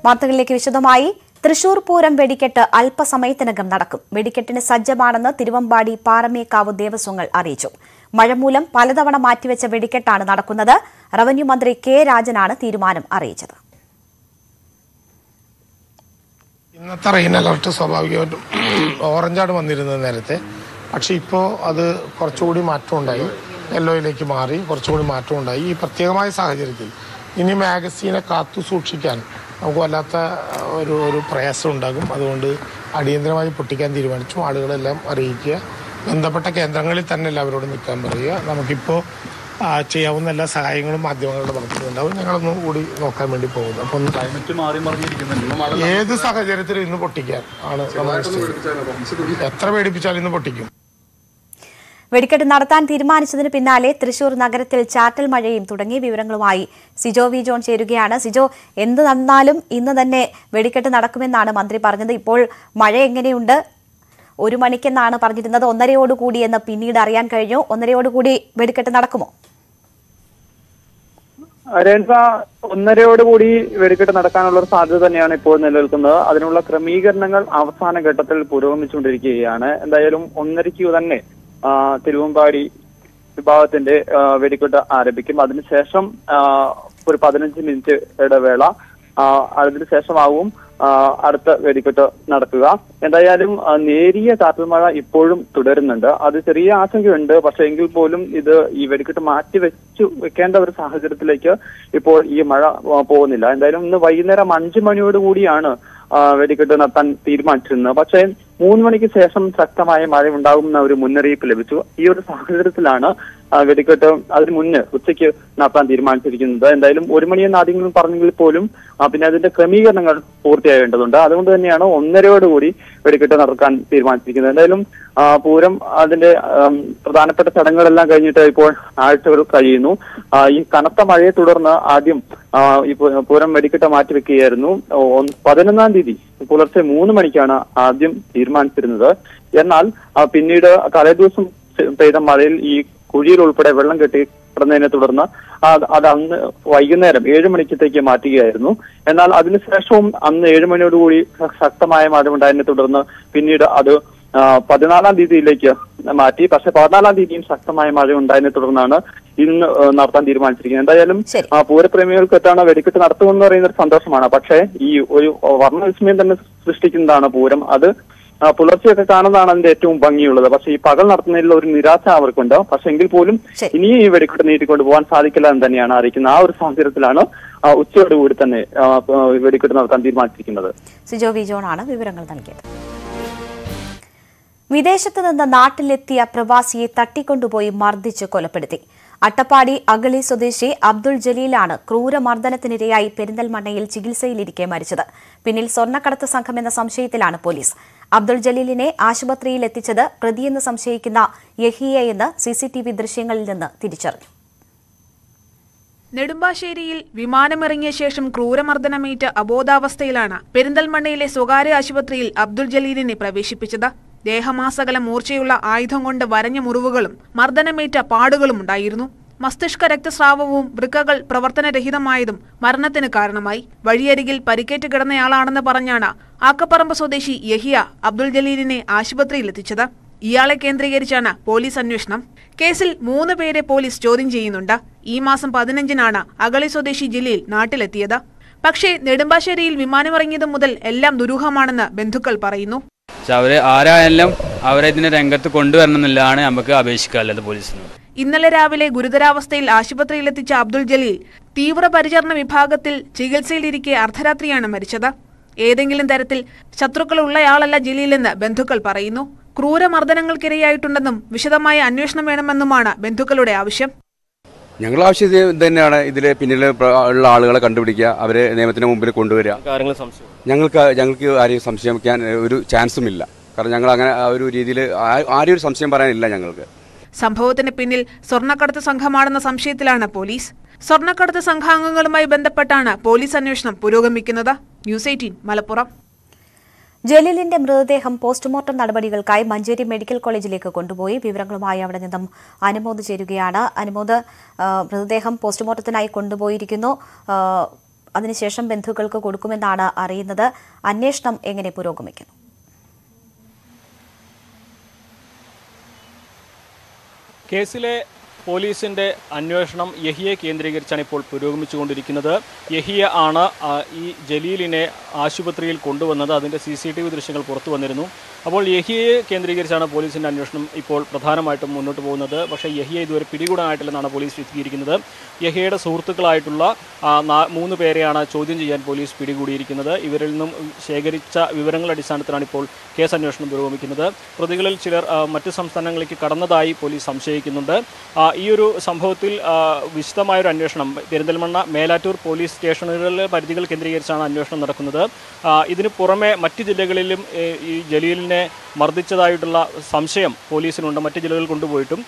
വാർത്തകളിലേക്ക് വിശദമായി. തൃശൂർ പൂരം വെടിക്കെട്ട് അല്പസമയത്തിനകം നടക്കും. വെടിക്കെട്ടിന് സജ്ജമാണെന്ന് തിരുവമ്പാടി പാറമേക്കാവ് ദേവസ്വങ്ങൾ അറിയിച്ചു. മഴ മൂലം പലതവണ മാറ്റിവെച്ച വെടിക്കെട്ടാണ് നടക്കുന്നത്. റവന്യൂ മന്ത്രി കെ രാജനാണ് തീരുമാനം അറിയിച്ചത്. ഇന്നത്തെ റെയിൻ അലർട്ട് സ്വാഭാവികമായിട്ടും ഓറഞ്ചാണ് വന്നിരുന്നത് നേരത്തെ. പക്ഷെ ഇപ്പോൾ അത് കുറച്ചുകൂടി മാറ്റമുണ്ടായി, യെല്ലോയിലേക്ക് മാറി, കുറച്ചുകൂടി മാറ്റമുണ്ടായി. ഈ പ്രത്യേകമായ സാഹചര്യത്തിൽ ഇനി മാഗസീനെ കാത്തു സൂക്ഷിക്കാൻ നമുക്ക് വല്ലാത്ത ഒരു പ്രയാസം ഉണ്ടാകും. അതുകൊണ്ട് അടിയന്തരമായി പൊട്ടിക്കാൻ തീരുമാനിച്ചു. ആളുകളെല്ലാം അറിയിക്കുക, ബന്ധപ്പെട്ട കേന്ദ്രങ്ങളിൽ തന്നെ എല്ലാവരോടും നിൽക്കാൻ പറയുക. നമുക്കിപ്പോൾ ചെയ്യാവുന്ന എല്ലാ സഹായങ്ങളും മാധ്യമങ്ങളുടെ ഭാഗത്തുനിന്നുണ്ടാവും. ഞങ്ങളൊന്നും കൂടി നോക്കാൻ വേണ്ടി പോകുന്നു. അപ്പം ഏത് സാഹചര്യത്തിലും ഇന്ന് പൊട്ടിക്കാൻ ആണ് നമ്മൾ എത്ര പേടിപ്പിച്ചാലും ഇന്ന് പൊട്ടിക്കും. വെടിക്കെട്ട് നടത്താൻ തീരുമാനിച്ചതിന് പിന്നാലെ തൃശൂർ നഗരത്തിൽ ചാറ്റൽ മഴയും തുടങ്ങിയ വിവരങ്ങളുമായി സിജോ വി ജോൺ ചേരുകയാണ്. സിജോ, എന്ത് നടന്നാലും ഇന്ന് തന്നെ വെടിക്കെട്ട് നടക്കുമെന്നാണ് മന്ത്രി പറഞ്ഞത്. ഇപ്പോൾ മഴ എങ്ങനെയുണ്ട്? 1 മണിക്കെന്നാണ് പറഞ്ഞിരുന്നത്, 1:30 എന്ന് പിന്നീട് അറിയാൻ കഴിഞ്ഞു. 1:30 വെടിക്കെട്ട് നടക്കുമോ? രേൺസ, 1:30 വെടിക്കെട്ട് നടക്കാനുള്ള ഒരു സാധ്യത തന്നെയാണ് ഇപ്പോൾ നിലനിൽക്കുന്നത്. അതിനുള്ള ക്രമീകരണങ്ങൾ അവസാന ഘട്ടത്തിൽ പുരോഗമിച്ചുകൊണ്ടിരിക്കുകയാണ്. എന്തായാലും 1:30 തന്നെ തിരുവമ്പാടി വിഭാഗത്തിന്റെ വെടിക്കെട്ട് ആരംഭിക്കും. അതിനുശേഷം ഒരു 15 മിനിറ്റ് ഇടവേള, അതിനുശേഷമാവും അടുത്ത വെടിക്കെട്ട് നടക്കുക. എന്തായാലും നേരിയ ചാറ്റൽ മഴ ഇപ്പോഴും തുടരുന്നുണ്ട്. അത് ചെറിയ ആശങ്കയുണ്ട്. പക്ഷെ എങ്കിൽ പോലും ഈ വെടിക്കെട്ട് വെക്കേണ്ട ഒരു സാഹചര്യത്തിലേക്ക് ഇപ്പോൾ ഈ മഴ പോകുന്നില്ല. എന്തായാലും ഇന്ന് വൈകുന്നേരം 5 മണിയോടുകൂടിയാണ് വെടിക്കെട്ട് നടത്താൻ തീരുമാനിച്ചിരുന്നത്. പക്ഷേ 3 മണിക്ക് ശേഷം ശക്തമായ മഴ ഉണ്ടാകുമെന്ന ഒരു മുന്നറിയിപ്പ് ലഭിച്ചു. ഈ ഒരു സാഹചര്യത്തിലാണ് വെടിക്കെട്ട് അതിന് മുന്നേ ഉച്ചയ്ക്ക് നടത്താൻ തീരുമാനിച്ചിരിക്കുന്നത്. എന്തായാലും 1 മണിയെന്ന് ആദ്യം പറഞ്ഞെങ്കിൽ പോലും പിന്നെ അതിന്റെ ക്രമീകരണങ്ങൾ പൂർത്തിയാകേണ്ടതുണ്ട്. അതുകൊണ്ട് തന്നെയാണ് 1:30 വെടിക്കെട്ട് നടക്കാൻ തീരുമാനിച്ചിരിക്കുന്നത്. എന്തായാലും പൂരം അതിന്റെ പ്രധാനപ്പെട്ട ചടങ്ങുകളെല്ലാം കഴിഞ്ഞിട്ട് ഇപ്പോൾ ആഴ്ചകൾ കഴിയുന്നു. ഈ കനത്ത മഴയെ തുടർന്ന് ആദ്യം ഈ പൂരം വെടിക്കെട്ട് മാറ്റിവെക്കുകയായിരുന്നു. 11-ാം തീയതി പുലർച്ചെ 3 മണിക്കാണ് ആദ്യം തീരുമാനിച്ചിരുന്നത്. എന്നാൽ പിന്നീട് തലേദിവസം പെയ്ത മഴയിൽ ഈ കുഴിയിൽ ഉൾപ്പെടെ വെള്ളം കെട്ടി കിടന്നതിനെ തുടർന്ന് അത് അന്ന് വൈകുന്നേരം 7 മണിക്കത്തേക്ക് മാറ്റുകയായിരുന്നു. എന്നാൽ അതിനുശേഷവും അന്ന് 7 മണിയോടുകൂടി ശക്തമായ മഴ ഉണ്ടായതിനെ തുടർന്ന് പിന്നീട് അത് 14-ാം തീയതിയിലേക്ക് മാറ്റി. പക്ഷെ 14-ാം തീയതിയും ശക്തമായ മഴ ഉണ്ടായതിനെ തുടർന്നാണ് ഇന്ന് നടത്താൻ തീരുമാനിച്ചിരിക്കുന്നത്. എന്തായാലും പൂരപ്രേമികൾക്ക് എത്താണ് വെടിക്കെട്ട് നടത്തുമെന്ന് പറയുന്ന ഒരു സന്തോഷമാണ്. പക്ഷേ ഈ ഒരു വർണ്ണവിസ്മയം തന്നെ സൃഷ്ടിക്കുന്നതാണ് പൂരം. അത് പുലർച്ചെയൊക്കെ കാണുന്നതാണ് അതിന്റെ ഏറ്റവും ഭംഗിയുള്ളത്. പക്ഷെ ഈ പകൽ നടത്തുന്നതിൽ ഒരു നിരാശ അവർക്കുണ്ട്. പക്ഷെ എങ്കിൽ പോലും ഇനിയും ഈ വെടിക്കെട്ട് നീട്ടിക്കൊണ്ട് പോകാൻ സാധിക്കില്ല എന്ന് തന്നെയാണ് അറിയിക്കുന്നത്. ആ ഒരു സാഹചര്യത്തിലാണ് ഉച്ചയോടുകൂടി തന്നെ വെടിക്കെട്ട് നടത്താൻ തീരുമാനിച്ചിരിക്കുന്നത്. സിജോ വി ജോൺ ആണ് വിവരങ്ങൾ നൽകിയത്. വിദേശത്ത് നിന്ന് നാട്ടിലെത്തിയ പ്രവാസിയെ തട്ടിക്കൊണ്ടുപോയി മർദ്ദിച്ച് കൊലപ്പെടുത്തി. അട്ടപ്പാടി അഗളി സ്വദേശി അബ്ദുൾ ജലീലാണ് ക്രൂരമർദ്ദനത്തിനിരയായി പെരിന്തൽമണ്ണയിൽ ചികിത്സയിലിരിക്കെ മരിച്ചത്. പിന്നിൽ സ്വർണ്ണക്കടത്ത് സംഘമെന്ന സംശയത്തിലാണ് പോലീസ്. അബ്ദുൾ ജലീലിനെ ആശുപത്രിയിൽ എത്തിച്ചത് പ്രതിയെന്ന് സംശയിക്കുന്ന യഹിയയെന്ന് സിസിടിവി ദൃശ്യങ്ങളിൽ നിന്ന് തിരിച്ചറിഞ്ഞു. നെടുമ്പാശ്ശേരിയിൽ വിമാനമിറങ്ങിയ ശേഷം ക്രൂരമർദ്ദനമേറ്റ അബോധാവസ്ഥയിലാണ് പെരിന്തൽമണ്ണയിലെ സ്വകാര്യ ആശുപത്രിയിൽ അബ്ദുൾ ജലീലിനെ പ്രവേശിപ്പിച്ചത്. ദേഹമാസകല മൂർച്ചയുള്ള ആയുധം കൊണ്ട് വരഞ്ഞ മുറിവുകളും മർദ്ദനമേറ്റ പാടുകളും ഉണ്ടായിരുന്നു. മസ്തിഷ്ക രക്തസ്രാവവും വൃക്കകൾ പ്രവർത്തനരഹിതമായതും മരണത്തിന് കാരണമായി. വഴിയരികിൽ പരിക്കേറ്റ് കിടന്നയാളാണെന്ന് പറഞ്ഞാണ് ആക്കപ്പറമ്പ് സ്വദേശി യഹിയ അബ്ദുൾ ജലീലിനെ ആശുപത്രിയിലെത്തിച്ചത്. ഇയാളെ കേന്ദ്രീകരിച്ചാണ് പോലീസ് അന്വേഷണം. കേസിൽ 3 പേരെ പോലീസ് ചോദ്യം ചെയ്യുന്നുണ്ട്. ഈ മാസം 15-നാണ് അഗളി സ്വദേശി ജലീൽ നാട്ടിലെത്തിയത്. പക്ഷേ നെടുമ്പാശ്ശേരിയിൽ വിമാനമിറങ്ങിയത് മുതൽ എല്ലാം ദുരൂഹമാണെന്ന് ബന്ധുക്കൾ പറയുന്നു. അവര് ആരായാലും അവരെ ഇതിനെ രംഗത്ത് കൊണ്ടുവരണമെന്നില്ലാണ് നമുക്ക് അപേക്ഷിക്കാനുള്ളത് പോലീസിന്. ഇന്നലെ രാവിലെ ഗുരുതരാവസ്ഥയിൽ ആശുപത്രിയിലെത്തിച്ച അബ്ദുൾ ജലീൽ തീവ്രപരിചരണ വിഭാഗത്തിൽ ചികിത്സയിലിരിക്കെ അർദ്ധരാത്രിയാണ് മരിച്ചത്. ഏതെങ്കിലും തരത്തിൽ ശത്രുക്കളുള്ളയാളല്ല ജലീലെന്ന് ബന്ധുക്കൾ പറയുന്നു. ക്രൂരമർദ്ദനങ്ങൾക്കിരയായിട്ടുണ്ടെന്നും വിശദമായ അന്വേഷണം വേണമെന്നുമാണ് ബന്ധുക്കളുടെ ആവശ്യം. ഞങ്ങളുടെ ആവശ്യം ഇത് തന്നെയാണ്. ഇതിൽ പിന്നിൽ ഉള്ള ആളുകളെ കണ്ടുപിടിക്കുക, അവരെ നിയമത്തിന് മുമ്പിൽ കൊണ്ടുവരിക. ഞങ്ങൾക്ക് ആരെയും സംശയിക്കാൻ ഒരു ചാൻസും ഇല്ല. കാരണം ഞങ്ങൾ അങ്ങനെ ആ ഒരു രീതിയിൽ ആരും ഒരു സംശയം പറയാനില്ല ഞങ്ങൾക്ക്. സംഭവത്തിന് പിന്നിൽ സ്വർണ്ണക്കടത്ത് സംഘമാണെന്ന സംശയത്തിലാണ് പോലീസ്. സ്വർണ്ണക്കടത്ത് സംഘാംഗങ്ങളുമായി ബന്ധപ്പെട്ടാണ് പോലീസ് അന്വേഷണം പുരോഗമിക്കുന്നത്. ന്യൂസ് 18 മലപ്പുറം. ജലീലിന്റെ മൃതദേഹം പോസ്റ്റ്മോർട്ടം നടപടികൾക്കായി മഞ്ചേരി മെഡിക്കൽ കോളേജിലേക്ക് കൊണ്ടുപോയി. വിവരങ്ങളുമായി അവിടെ നിന്നും അനുമോദ് ചേരുകയാണ്. അനുമോദ്, മൃതദേഹം പോസ്റ്റ്മോർട്ടത്തിനായി കൊണ്ടുപോയിരിക്കുന്നു. അതിനുശേഷം ബന്ധുക്കൾക്ക് കൊടുക്കുമെന്നാണ് അറിയുന്നത്. അന്വേഷണം എങ്ങനെ പുരോഗമിക്കുന്നു? കേസിലെ പോലീസിന്റെ അന്വേഷണം യഹിയെ കേന്ദ്രീകരിച്ചാണ് ഇപ്പോൾ പുരോഗമിച്ചുകൊണ്ടിരിക്കുന്നത്. യഹിയ ആണ് ഈ ജലീലിനെ ആശുപത്രിയിൽ കൊണ്ടുവന്നത്. അതിൻ്റെ CCTV ദൃശ്യങ്ങൾ പുറത്തു വന്നിരുന്നു. അപ്പോൾ യഹിയെ കേന്ദ്രീകരിച്ചാണ് പോലീസിന്റെ അന്വേഷണം ഇപ്പോൾ പ്രധാനമായിട്ടും മുന്നോട്ട് പോകുന്നത്. പക്ഷേ യഹിയെ ഇതുവരെ പിടികൂടാനായിട്ടില്ലെന്നാണ് പോലീസ് വിശദീകരിക്കുന്നത്. യഹിയയുടെ സുഹൃത്തുക്കളായിട്ടുള്ള 3 പേരെയാണ് ചോദ്യം ചെയ്യാൻ പോലീസ് പിടികൂടിയിരിക്കുന്നത്. ഇവരിൽ നിന്നും ശേഖരിച്ച വിവരങ്ങളുടെ അടിസ്ഥാനത്തിലാണ് ഇപ്പോൾ കേസ് അന്വേഷണം പുരോഗമിക്കുന്നത്. പ്രതികളിൽ ചിലർ മറ്റ് സംസ്ഥാനങ്ങളിലേക്ക് കടന്നതായി പോലീസ് സംശയിക്കുന്നുണ്ട്. ഈ ഒരു സംഭവത്തിൽ വിശദമായൊരു അന്വേഷണം പെരിന്തൽമണ്ണ മേലാറ്റൂർ പോലീസ് സ്റ്റേഷനുകളിലെ പരിധികൾ കേന്ദ്രീകരിച്ചാണ് അന്വേഷണം നടക്കുന്നത്. ഇതിനു പുറമെ മറ്റ് ജില്ലകളിലും ഈ ജലീലിനെ മർദ്ദിച്ചതായിട്ടുള്ള സംശയം പോലീസിനുണ്ട്. മറ്റ് ജില്ലകളിൽ കൊണ്ടുപോയിട്ടും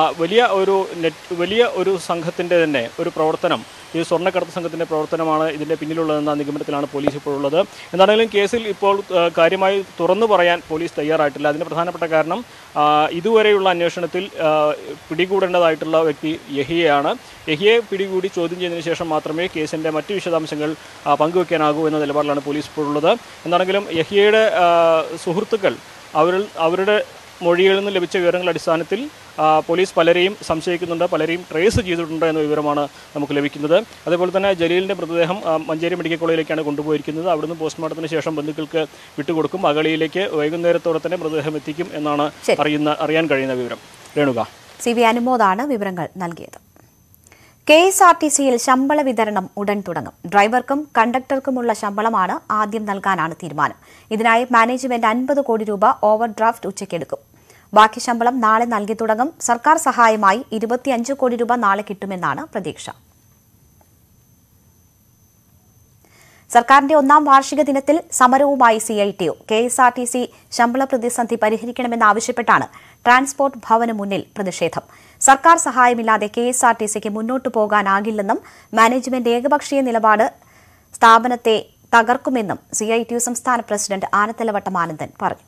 വലിയ ഒരു സംഘത്തിൻ്റെ തന്നെ ഒരു പ്രവർത്തനം, ഈ സ്വർണ്ണക്കടത്ത് സംഘത്തിൻ്റെ പ്രവർത്തനമാണ് ഇതിൻ്റെ പിന്നിലുള്ളതെന്ന നിഗമനത്തിലാണ് പോലീസ് ഇപ്പോൾ ഉള്ളത്. എന്താണെങ്കിലും കേസിൽ ഇപ്പോൾ കാര്യമായി തുറന്നു പറയാൻ പോലീസ് തയ്യാറായിട്ടില്ല. അതിന് പ്രധാനപ്പെട്ട കാരണം ഇതുവരെയുള്ള അന്വേഷണത്തിൽ പിടികൂടേണ്ടതായിട്ടുള്ള വ്യക്തി യഹിയയാണ്. യഹിയെ പിടികൂടി ചോദ്യം ചെയ്തതിനു ശേഷം മാത്രമേ കേസിൻ്റെ മറ്റ് വിശദാംശങ്ങൾ പങ്കുവയ്ക്കാനാകൂ എന്ന നിലപാടിലാണ് പോലീസ് ഇപ്പോൾ ഉള്ളത്. എന്താണെങ്കിലും യഹിയയുടെ സുഹൃത്തുക്കൾ അവരുടെ മൊഴികളിൽ നിന്ന് ലഭിച്ച വിവരങ്ങളുടെ അടിസ്ഥാനത്തിൽ പോലീസ് പലരെയും സംശയിക്കുന്നുണ്ട്, പലരെയും ട്രേസ് ചെയ്തിട്ടുണ്ട് എന്ന വിവരമാണ് നമുക്ക് ലഭിക്കുന്നത്. അതേപോലെ തന്നെ ജലീലിൻ്റെ മൃതദേഹം മഞ്ചേരി മെഡിക്കൽ കോളേജിലേക്കാണ് കൊണ്ടുപോയിരിക്കുന്നത്. അവിടുന്ന് പോസ്റ്റ്മോർട്ടത്തിന് ശേഷം ബന്ധുക്കൾക്ക് വിട്ടുകൊടുക്കും. അഗളിയിലേക്ക് വൈകുന്നേരത്തോടെ തന്നെ മൃതദേഹം എത്തിക്കും എന്നാണ് അറിയാൻ കഴിയുന്ന വിവരം. രേണുക. CV അനുമോദാണ് വിവരങ്ങൾ നൽകിയത്. KSRTCയിൽ ശമ്പള വിതരണം ഉടൻ തുടങ്ങും. ഡ്രൈവർക്കും കണ്ടക്ടർക്കുമുള്ള ശമ്പളമാണ് ആദ്യം നൽകാനാണ് തീരുമാനം. ഇതിനായി മാനേജ്മെന്റ് 50 കോടി രൂപ ഓവർ ഡ്രാഫ്റ്റ് ഉച്ചയ്ക്കെടുക്കും. ബാക്കി ശമ്പളം നാളെ നൽകി തുടങ്ങും. സർക്കാർ സഹായമായി 25 കോടി രൂപ നാളെ കിട്ടുമെന്നാണ് പ്രതീക്ഷ. സർക്കാരിന്റെ 1ാം വാർഷിക ദിനത്തിൽ സമരവുമായി CITU. KSRTC ശമ്പള പ്രതിസന്ധി പരിഹരിക്കണമെന്നാവശ്യപ്പെട്ടാണ് ട്രാൻസ്പോർട്ട് ഭവന് മുന്നിൽ പ്രതിഷേധം. സർക്കാർ സഹായമില്ലാതെ KSRTCക്ക് മുന്നോട്ടു പോകാനാകില്ലെന്നും മാനേജ്മെന്റ് ഏകപക്ഷീയ നിലപാട് സ്ഥാപനത്തെ തകർക്കുമെന്നും CITU സംസ്ഥാന പ്രസിഡന്റ് ആനത്തലവട്ടം ആനന്ദൻ പറഞ്ഞു.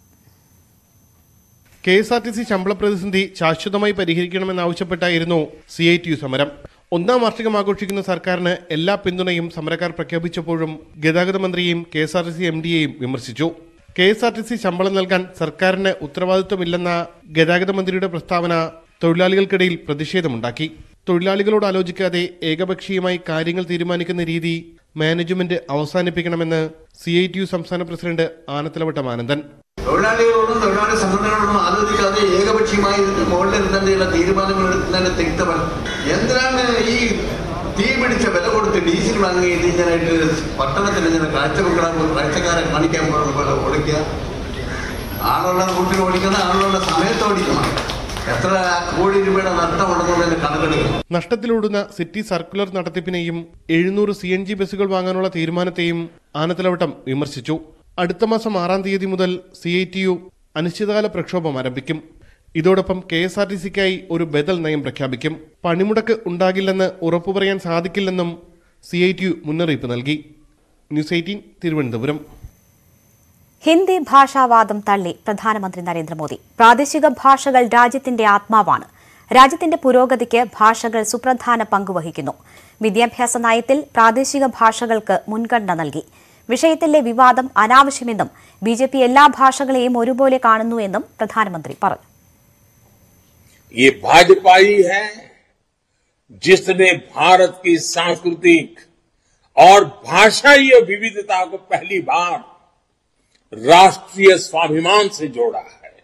KSRTC ശമ്പള പ്രതിസന്ധി ശാശ്വതമായി പരിഹരിക്കണമെന്നാവശ്യപ്പെട്ടായിരുന്നു CITU സമരം. 1ാം വാർഷികം ആഘോഷിക്കുന്ന സർക്കാരിന് എല്ലാ പിന്തുണയും സമരക്കാർ പ്രഖ്യാപിച്ചപ്പോഴും ഗതാഗത മന്ത്രിയെയും KSRTC MDയെയും വിമർശിച്ചു. KSRTC ശമ്പളം നൽകാൻ സർക്കാരിന് ഉത്തരവാദിത്വമില്ലെന്ന ഗതാഗത മന്ത്രിയുടെ പ്രസ്താവന തൊഴിലാളികൾക്കിടയിൽ പ്രതിഷേധമുണ്ടാക്കി. തൊഴിലാളികളോട് ആലോചിക്കാതെ ഏകപക്ഷീയമായി കാര്യങ്ങൾ തീരുമാനിക്കുന്ന രീതി മാനേജ്മെന്റ് അവസാനിപ്പിക്കണമെന്ന് CITU സംസ്ഥാന പ്രസിഡന്റ് ആനത്തലവട്ടം ആനന്ദൻ. തൊഴിലാളികളോടും തൊഴിലാളി സംഘടനകളോടും ആലോചിക്കാതെ ഏകപക്ഷീയമായി ഇതിന്റെ മുകളിൽ തന്നെയുള്ള തീരുമാനങ്ങൾ എടുക്കുന്നതിന്റെ തിക്തമാണ്. എന്തിനാണ് ഈ തീ പിടിച്ച വില കൊടുത്ത് ഡീസൽ വാങ്ങി ഇതിനായിട്ട് പട്ടണത്തിന് ഇങ്ങനെ കാഴ്ചക്കാരെ കാണിക്കാൻ പോലെ ഓടിക്കുക? ആളുള്ള കൂട്ടിൽ ഓടിക്കണം, ആളുള്ള സമയത്ത് ഓടിക്കണം. എത്ര കോടി രൂപയുടെ നഷ്ടമുണ്ടെന്നുള്ളതിന്റെ കണക്കെടുക്കണം. നഷ്ടത്തിലോടുന്ന സിറ്റി സർക്കുലർ നടത്തിപ്പിനെയും 700 CNG ബസ്സുകൾ വാങ്ങാനുള്ള തീരുമാനത്തെയും ആനത്തലവട്ടം വിമർശിച്ചു. അടുത്ത മാസം 6-ാം തീയതി മുതൽ CITU അനിശ്ചിതകാല പ്രക്ഷോഭം ആരംഭിക്കും. ഇതോടൊപ്പം KSRTCക്കായി ഒരു ബദൽ നയം പ്രഖ്യാപിക്കും. പണിമുടക്ക് ഉണ്ടാകില്ലെന്ന് ഉറപ്പുപറയാൻ സാധിക്കില്ലെന്നും CITU മുന്നറിയിപ്പ് നൽകി. ന്യൂസ് 18 തിരുവനന്തപുരം. ഹിന്ദി ഭാഷാവാദം തള്ളി പ്രധാനമന്ത്രി നരേന്ദ്രമോദി. പ്രാദേശിക ഭാഷകൾ രാജ്യത്തിന്റെ ആത്മാവാണ്. രാജ്യത്തിന്റെ പുരോഗതിക്ക് ഭാഷകൾ സുപ്രധാന പങ്കുവഹിക്കുന്നു. വിദ്യാഭ്യാസ നയത്തിൽ പ്രാദേശിക ഭാഷകൾക്ക് മുൻഗണന നൽകി. വിഷയത്തിലെ വിവാദം അനാവശ്യമെന്നും BJP എല്ലാ ഭാഷകളെയും ഒരുപോലെ കാണുന്നുവെന്നും പ്രധാനമന്ത്രി പറഞ്ഞു. ये भाजपा ही है जिसने भारत की सांस्कृतिक और भाषाई विविधता को पहली बार राष्ट्रीय स्वाभिमान से जोड़ा है.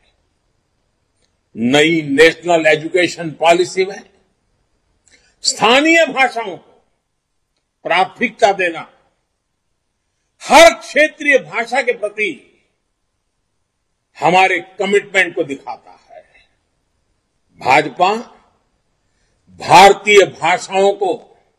नई नेशनल एजुकेशन पॉलिसी में स्थानीय भाषाओं को प्राथमिकता देना हर क्षेत्रीय भाषा के प्रति हमारे कमिटमेंट को दिखाता है. भाजपा भारतीय भाषाओं को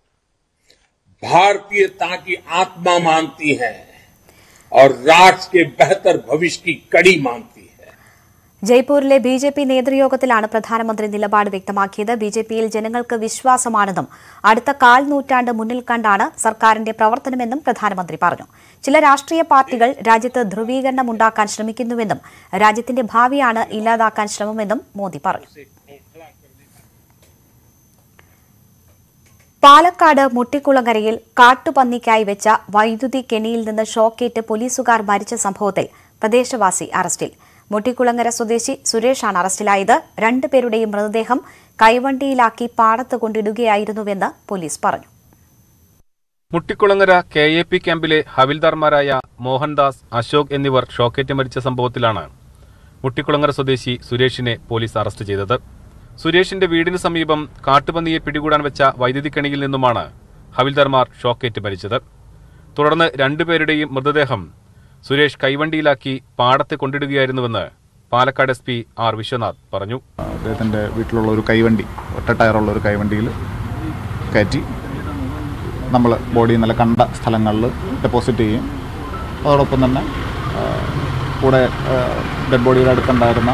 भारतीयता की आत्मा मानती है और राष्ट्र के बेहतर भविष्य की कड़ी मानती है. ജയ്പൂരിലെ BJP നേതൃയോഗത്തിലാണ് പ്രധാനമന്ത്രി നിലപാട് വ്യക്തമാക്കിയത്. BJPയിൽ ജനങ്ങൾക്ക് വിശ്വാസമാണെന്നും അടുത്ത 1/4 നൂറ്റാണ്ട് മുന്നിൽ കണ്ടാണ് സർക്കാരിന്റെ പ്രവർത്തനമെന്നും പ്രധാനമന്ത്രി പറഞ്ഞു. ചില രാഷ്ട്രീയ പാർട്ടികൾ രാജ്യത്ത് ധ്രുവീകരണം ഉണ്ടാക്കാൻ ശ്രമിക്കുന്നുവെന്നും രാജ്യത്തിന്റെ ഭാവിയാണ് ഇല്ലാതാക്കാൻ ശ്രമമെന്നും മോദി പറഞ്ഞു. പാലക്കാട് മുട്ടിക്കുളങ്ങരയിൽ കാട്ടുപന്നിക്കായി വെച്ച വൈദ്യുതി കെണിയിൽ നിന്ന് ഷോക്കേറ്റ് പോലീസുകാർ മരിച്ച സംഭവത്തിൽ പ്രദേശവാസി അറസ്റ്റിൽ. മുട്ടിക്കുളങ്ങര സ്വദേശി സുരേഷാണ് അറസ്റ്റിലായത്. രണ്ടുപേരുടെയും മൃതദേഹം കൈവണ്ടിയിലാക്കി പാടത്ത് കൊണ്ടിടുകയായിരുന്നുവെന്ന് പോലീസ് പറഞ്ഞു. മുട്ടിക്കുളങ്ങര KAP ക്യാമ്പിലെ ഹവിൽദാർമാരായ മോഹൻദാസ്, അശോക് എന്നിവർ ഷോക്കേറ്റ് മരിച്ച സംഭവത്തിലാണ് മുട്ടിക്കുളങ്ങര സ്വദേശി സുരേഷിനെ പോലീസ് അറസ്റ്റ് ചെയ്തത്. സുരേഷിന്റെ വീടിന് സമീപം കാട്ടുപന്നിയെ പിടികൂടാൻ വെച്ച വൈദ്യുതി കെണിയിൽ നിന്നുമാണ് ഹവിൽദാർമാർ ഷോക്കേറ്റ് മരിച്ചത്. തുടർന്ന് രണ്ടുപേരുടെയും മൃതദേഹം സുരേഷ് കൈവണ്ടിയിലാക്കി പാടത്ത് കൊണ്ടിടുകയായിരുന്നുവെന്ന് പാലക്കാട് SP R വിശ്വനാഥ് പറഞ്ഞു. അദ്ദേഹത്തിൻ്റെ വീട്ടിലുള്ള ഒരു കൈവണ്ടി, ഒറ്റ ടയറുള്ള ഒരു കൈവണ്ടിയിൽ കയറ്റി നമ്മൾ ബോഡി ഇന്നലെ കണ്ട സ്ഥലങ്ങളിൽ ഡെപ്പോസിറ്റ് ചെയ്യും. അതോടൊപ്പം തന്നെ കൂടെ ഡെഡ് ബോഡിയുടെ അടുത്തുണ്ടായിരുന്ന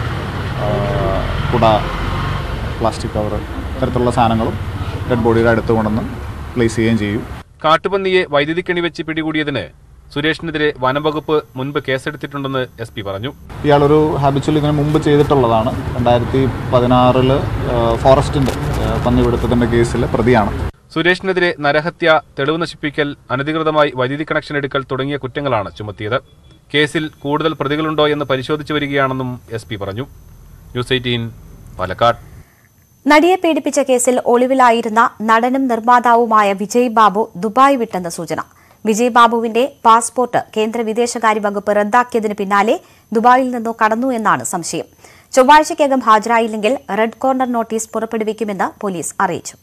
കുട, പ്ലാസ്റ്റിക് കവർ ഇത്തരത്തിലുള്ള സാധനങ്ങളും ഡെഡ് ബോഡിയുടെ അടുത്ത് കൊണ്ടുവന്ന് പ്ലേസ് ചെയ്യുകയും ചെയ്യും. കാട്ടുപന്നിയെ വൈദ്യുതി കെണി വെച്ച് പിടികൂടിയതിന് സുരേഷിനെതിരെ വനംവകുപ്പ് മുൻപ് കേസെടുത്തിട്ടുണ്ടെന്ന് SP പറഞ്ഞു. ഇയാളൊരു ഹാബിച്വൽ ഇതിന് മുമ്പ് ചെയ്തിട്ടുള്ളതാണ്. 2016 ഫോറസ്റ്റിൻ്റെ പന്നിപിടുത്തത്തിൻ്റെ കേസിൽ പ്രതിയാണ്. സുരേഷിനെതിരെ നരഹത്യ, തെളിവ് നശിപ്പിക്കൽ, അനധികൃതമായി വൈദ്യുതി കണക്ഷൻ എടുക്കൽ തുടങ്ങിയ കുറ്റങ്ങളാണ് ചുമത്തിയത്. കേസിൽ കൂടുതൽ പ്രതികളുണ്ടോ എന്ന് പരിശോധിച്ചു വരികയാണെന്നും SP പറഞ്ഞു. ന്യൂസ് 18 പാലക്കാട്. നടിയെ പീഡിപ്പിച്ച കേസിൽ ഒളിവിലായിരുന്ന നടനും നിർമ്മാതാവുമായ വിജയ് ബാബു ദുബായ് വിട്ടെന്ന സൂചന. വിജയ് ബാബുവിന്റെ പാസ്പോർട്ട് കേന്ദ്ര വിദേശകാര്യ വകുപ്പ് റദ്ദാക്കിയതിന് പിന്നാലെ ദുബായിൽ നിന്നോ കടന്നു എന്നാണ് സംശയം. ചൊവ്വാഴ്ചയ്ക്കകം ഹാജരായില്ലെങ്കിൽ റെഡ് കോർണർ നോട്ടീസ് പുറപ്പെടുവിക്കുമെന്ന് പോലീസ് അറിയിച്ചു.